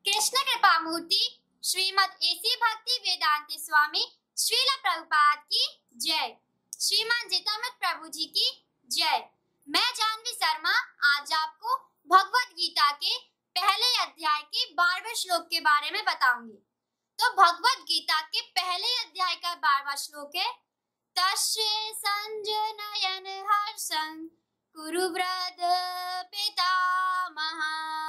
कृष्ण कृपा मूर्ति श्रीमद एसी भक्ति वेदांत स्वामी श्रील प्रभुपाद की जय। श्रीमान जितामृत प्रभु जी की जय। मैं जानवी शर्मा आज आपको भगवत गीता के पहले अध्याय के 12वें श्लोक के बारे में बताऊंगी। तो भगवत गीता के पहले अध्याय का 12वां श्लोक है, तस्य संजनयन हर्षं कुरुव्रत पितामह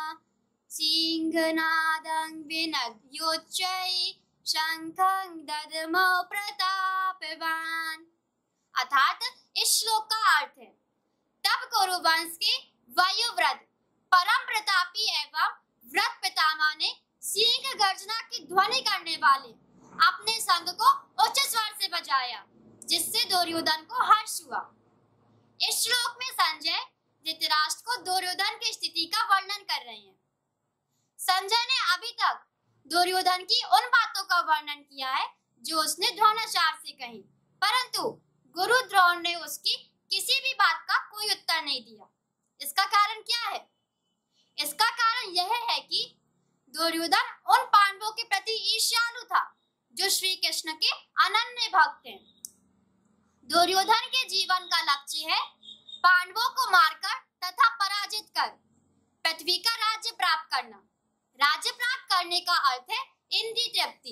सिंहनादं विनद्योच्चै शंखं दद्मो प्रतापवान। अर्थात इस श्लोक का अर्थ है, तब कुरुवंश के वायुव्रत परम प्रतापी एवं व्रत पितामह ने सिंह गर्जना की ध्वनि करने वाले अपने संग को उच्च स्वर से बजाया, जिससे दुर्योधन को हर्ष हुआ। इस श्लोक में संजय धृतराष्ट्र को दुर्योधन की स्थिति का वर्णन कर रहे हैं। संजय ने अभी तक दुर्योधन की उन बातों का वर्णन किया है जो उसने द्रोणाचार्य से कही, परंतु गुरु द्रोण ने उसकी किसी भी बात का कोई उत्तर नहीं दिया। इसका कारण क्या है? इसका कारण यह है कि दुर्योधन उन पांडवों के प्रति ईर्ष्यालु था जो श्री कृष्ण के अनन्य भक्त हैं। दुर्योधन के जीवन का लक्ष्य है पांडवों को मारकर तथा पराजित कर पृथ्वी का राज्य प्राप्त करना। राज्य प्राप्त करने का अर्थ है इंद्रिय तृप्ति,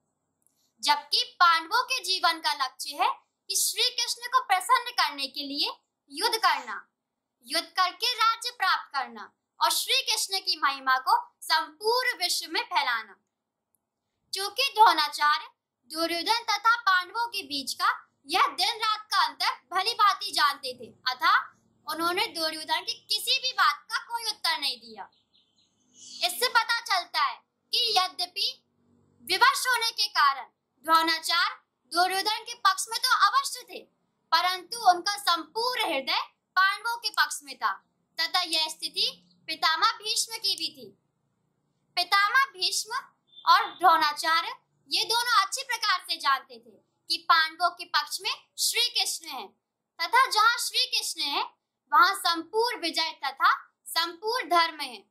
जबकि पांडवों के जीवन का लक्ष्य है कि श्री कृष्ण को प्रसन्न करने के लिए युद्ध करना, युद्ध करके राज्य प्राप्त करना और श्री कृष्ण की महिमा को संपूर्ण विश्व में फैलाना। क्योंकि द्रोणाचार्य दुर्योधन तथा पांडवों के बीच का यह दिन रात का अंतर भली भांति जानते थे, अतः उन्होंने दुर्योधन की किसी भी बात का कोई उत्तर नहीं दिया। इससे पता चलता है कि यद्यपि विवश होने के कारण द्रोणाचार्य दुर्योधन के पक्ष में तो अवश्य थे, परंतु उनका संपूर्ण हृदय पांडवों के पक्ष में था तथा यह स्थिति पितामह भीष्म की भी थी। पितामह भीष्म और द्रोणाचार्य ये दोनों अच्छी प्रकार से जानते थे कि पांडवों के पक्ष में श्री कृष्ण है तथा जहाँ श्री कृष्ण है वहाँ संपूर्ण विजय तथा संपूर्ण धर्म है।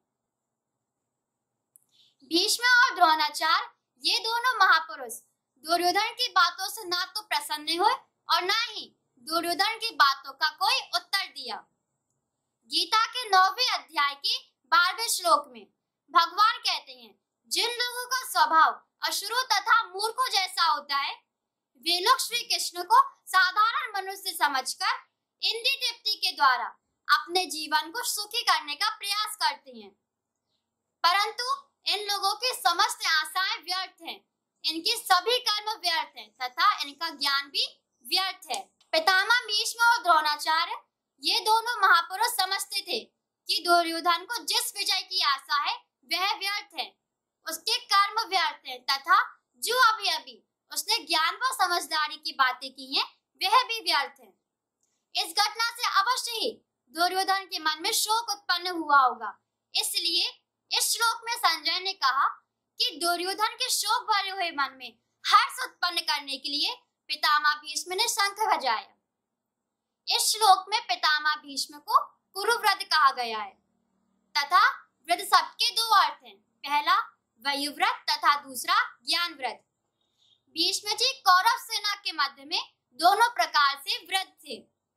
भीष्म और द्रोणाचार्य ये दोनों महापुरुष दुर्योधन की बातों से ना तो प्रसन्न हुए और ना ही दुर्योधन की बातों का कोई उत्तर दिया। गीता के 9वें अध्याय के 12वें श्लोक में भगवान कहते हैं, जिन लोगों का स्वभाव असुरों तथा मूर्खों जैसा होता है वे लोग श्री कृष्ण को साधारण मनुष्य समझकर इंद्रिय तृप्ति के द्वारा अपने जीवन को सुखी करने का प्रयास करते हैं, परंतु इन लोगों की समस्त आशाएं व्यर्थ हैं, इनके सभी कर्म व्यर्थ हैं तथा इनका ज्ञान भी व्यर्थ है। पितामह भीष्म और द्रोणाचार्य ये दोनों महापुरुष समझते थे कि दुर्योधन को जिस विजय की आशा है वह व्यर्थ है, उसके कर्म व्यर्थ हैं तथा जो अभी अभी उसने ज्ञान व समझदारी की बातें की हैं वह भी व्यर्थ है। इस घटना से अवश्य ही दुर्योधन के मन में शोक उत्पन्न हुआ होगा। इसलिए इस श्लोक में संजय ने कहा कि दुर्योधन के शोक भरे हुए मन में हर्ष उत्पन्न करने के लिए पितामह भीष्म ने शंख बजाया। इस श्लोक में पितामह भीष्म को कुरुव्रत कहा गया है तथा व्रत सबके दो अर्थ हैं, पहला वायुव्रत तथा दूसरा ज्ञान व्रत। भीष्म जी कौरव सेना के मध्य में दोनों प्रकार से व्रत थे।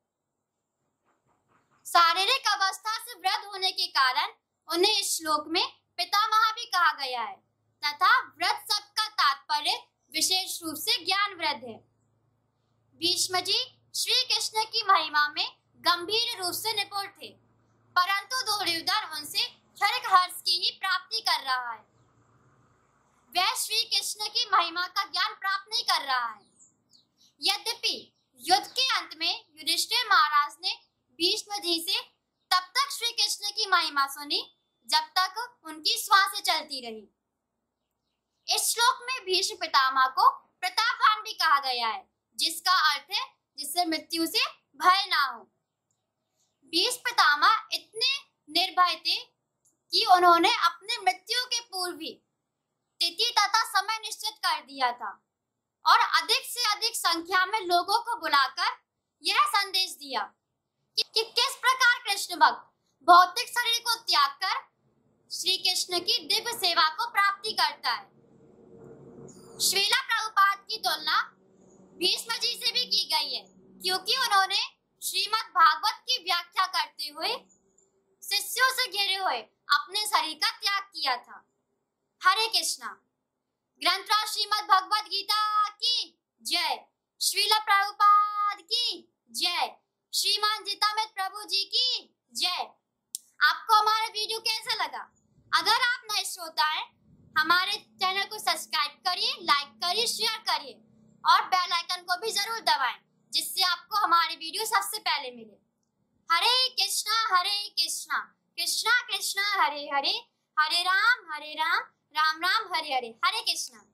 शारीरिक अवस्था से व्रत होने के कारण उन्हें इस श्लोक में पितामह भी कहा गया है तथा व्रत शब्द का तात्पर्य विशेष रूप से ज्ञान व्रत है। भीष्म जी श्री कृष्ण की महिमा में गंभीर रूप से निपुण थे, परंतु दुर्योधन उनसे क्षणिक हर्ष की ही प्राप्ति कर रहा है, वह श्री कृष्ण की महिमा का ज्ञान प्राप्त नहीं कर रहा है। यद्यपि युद्ध के अंत में युधिष्ठिर महाराज ने भीष्म जी से तब तक श्री कृष्ण की महिमा सुनी जब तक उनकी श्वासें चलती रही। इस श्लोक में भीष्म पितामह को प्रतापवान भी कहा गया है, जिसका अर्थ है जिससे मृत्यु से भय ना हो। भीष्म पितामह इतने निर्भय थे कि उन्होंने अपने मृत्यु के पूर्व ही तिथि तथा समय निश्चित कर दिया था और अधिक से अधिक संख्या में लोगों को बुलाकर यह संदेश दिया कि किस प्रकार कृष्ण भक्त भौतिक शरीर को त्याग कर श्री कृष्ण की दिव्य सेवा को प्राप्ति करता है। श्रीला प्रभुपाद की तुलना भीष्म जी से भी की गई है, क्योंकि उन्होंने श्रीमद् भागवत की व्याख्या करते हुए शिष्यों से घिरे हुए अपने शरीर का त्याग किया था। हरे कृष्णा। ग्रंथराज श्रीमद् भगवद गीता की जय। श्रीला प्रभुपाद की जय। श्रीमान जितामित प्रभु जी की जय। आपको हमारा वीडियो कैसा लगा? अगर आप नए श्रोता हैं, हमारे चैनल को सब्सक्राइब करिए, लाइक करिए, शेयर करिए और बेल आइकन को भी जरूर दबाएं, जिससे आपको हमारे वीडियो सबसे पहले मिले। हरे कृष्णा कृष्णा कृष्णा हरे हरे, हरे राम राम राम हरे हरे। हरे कृष्णा।